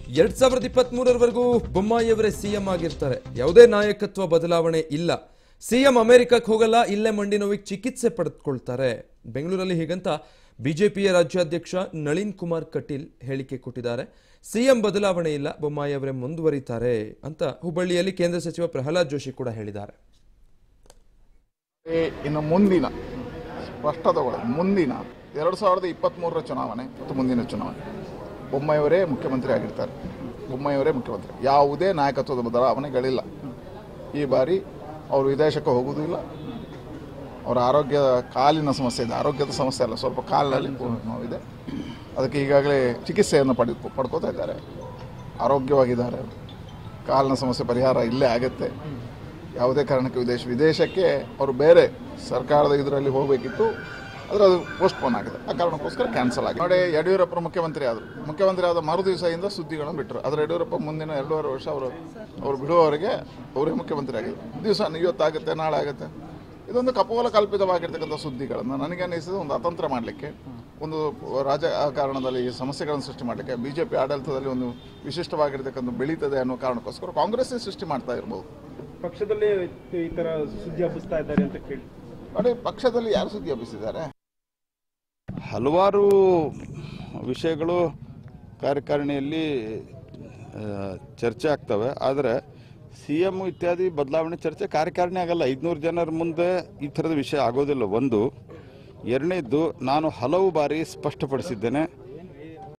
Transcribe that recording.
2023ರವರೆಗೂ ಬೊಮ್ಮಾಯಿಯವರೇ CM ಆಗಿರ್ತಾರೆ. ಯಾವುದೇ ನಾಯಕತ್ವ ಬದಲಾವಣೆ ಇಲ್ಲ. ಸಿಎಂ ಅಮೆರಿಕಕ್ಕೆ ಹೋಗಲ್ಲ, ಇಲ್ಲೇ ಮಂಡಿ ನೋವಿಗೆ ಚಿಕಿತ್ಸೆ ಪಡೆದುಕೊಳ್ತಾರೆ. ಬೆಂಗಳೂರಲ್ಲಿ ಹೀಗಂತ ಬಿಜೆಪಿಯ ರಾಜ್ಯಾಧ್ಯಕ್ಷ ನಳಿನ್ ಕುಮಾರ್ ಕಟೀಲ್ ಹೇಳಿಕೆ ಕೊಟ್ಟಿದ್ದಾರೆ. ಸಿಎಂ ಬದಲಾವಣೆ ಇಲ್ಲ, ಬೊಮ್ಮಾಯಿಯವರೇ ಮುಂದುವರಿತಾರೆ ಅಂತ ಹುಬ್ಬಳ್ಳಿಯಲ್ಲಿ ಕೇಂದ್ರ ಸಚಿವ ಪ್ರಹ್ಲಾದ್ ಜೋಶಿ ಕೂಡ ಹೇಳಿದ್ದಾರೆ. ಇನ್ನು ಮುಂದಿನ ಸ್ಪಷ್ಟತೆಗಳು ಮುಂದಿನ 2023ರ ಚುನಾವಣೆ ಮತ್ತು ಮುಂದಿನ ಚುನಾವಣೆ ಬೊಮ್ಮಾಯಿಯವರೇ ಮುಖ್ಯಮಂತ್ರಿ ಆಗಿರ್ತಾರೆ. ಬೊಮ್ಮಾಯಿಯವರೇ ಮುಖ್ಯಮಂತ್ರಿ. ಯಾವುದೇ ನಾಯಕತ್ವದ ಬದಲಾವಣೆಗಳಿಲ್ಲ. ಈ ಬಾರಿ ಅವರು ವಿದೇಶಕ್ಕೆ ಹೋಗುವುದಿಲ್ಲ. ಅವರ ಕಾಲಿನ ಸಮಸ್ಯೆ ಇದೆ. ಆರೋಗ್ಯದ ಸಮಸ್ಯೆ ಅಲ್ಲ, ಸ್ವಲ್ಪ ಕಾಲಿನಲ್ಲಿ ನೋವಿದೆ. ಅದಕ್ಕೆ ಈಗಾಗಲೇ ಚಿಕಿತ್ಸೆಯನ್ನು ಪಡ್ಕೋತಾ ಇದ್ದಾರೆ. ಆರೋಗ್ಯವಾಗಿದ್ದಾರೆ. ಕಾಲಿನ ಸಮಸ್ಯೆ ಪರಿಹಾರ ಇಲ್ಲೇ ಆಗುತ್ತೆ. ಯಾವುದೇ ಕಾರಣಕ್ಕೆ ವಿದೇಶಕ್ಕೆ ಅವರು ಬೇರೆ ಸರ್ಕಾರದ ಇದರಲ್ಲಿ ಹೋಗಬೇಕಿತ್ತು, ಆದರೆ ಅದು ಪೋಸ್ಟ್ಪೋನ್ ಆಗಿದೆ. ಆ ಕಾರಣಕ್ಕೋಸ್ಕರ ಕ್ಯಾನ್ಸಲ್ ಆಗಿದೆ. ನೋಡಿ, ಯಡಿಯೂರಪ್ಪ ಮುಖ್ಯಮಂತ್ರಿ ಆದ ಮರು ದಿವಸದಿಂದ ಸುದ್ದಿಗಳನ್ನು ಬಿಟ್ಟರು. ಆದರೆ ಯಡಿಯೂರಪ್ಪ ಮುಂದಿನ 2.5 ವರ್ಷ ಅವರು ಬಿಡುವವರೆಗೆ ಅವರೇ ಮುಖ್ಯಮಂತ್ರಿ ಆಗಿದೆ. ದಿವಸ ಇವತ್ತಾಗುತ್ತೆ, ನಾಳೆ ಆಗುತ್ತೆ. ಇದೊಂದು ಕಪೋಲ ಕಲ್ಪಿತವಾಗಿರ್ತಕ್ಕಂಥ ಸುದ್ದಿಗಳನ್ನು ನನಗೆ ಅನಿಸಿದ ಒಂದು ಅತಂತ್ರ ಮಾಡಲಿಕ್ಕೆ, ಒಂದು ರಾಜಕಾರಣದಲ್ಲಿ ಈ ಸಮಸ್ಯೆಗಳನ್ನು ಸೃಷ್ಟಿ ಮಾಡಲಿಕ್ಕೆ, ಬಿಜೆಪಿ ಆಡಳಿತದಲ್ಲಿ ಒಂದು ವಿಶಿಷ್ಟವಾಗಿರ್ತಕ್ಕಂಥ ಬೆಳೀತದೆ ಅನ್ನೋ ಕಾರಣಕ್ಕೋಸ್ಕರ ಕಾಂಗ್ರೆಸ್ ಸೃಷ್ಟಿ ಮಾಡ್ತಾ ಇರ್ಬೋದು. ಪಕ್ಷದಲ್ಲಿ ಈ ತರ ಸುದ್ದಿ ಹಬ್ಬಿಸ್ತಾ ಇದ್ದಾರೆ ಅಂತ ಕೇಳಿ ನೋಡಿ, ಪಕ್ಷದಲ್ಲಿ ಯಾರು ಸುದ್ದಿ ಹಬ್ಬಿಸಿದ್ದಾರೆ? ಹಲವಾರು ವಿಷಯಗಳು ಕಾರ್ಯಕಾರಿಣಿಯಲ್ಲಿ ಚರ್ಚೆ ಆಗ್ತವೆ. ಆದರೆ CM ಇತ್ಯಾದಿ ಬದಲಾವಣೆ ಚರ್ಚೆ ಕಾರ್ಯಕಾರಿಣಿ ಆಗಲ್ಲ. 500 ಜನರ ಮುಂದೆ ಈ ಥರದ ವಿಷಯ ಆಗೋದಿಲ್ಲ. ಒಂದು. ಎರಡನೇದ್ದು, ನಾನು ಹಲವು ಬಾರಿ ಸ್ಪಷ್ಟಪಡಿಸಿದ್ದೇನೆ,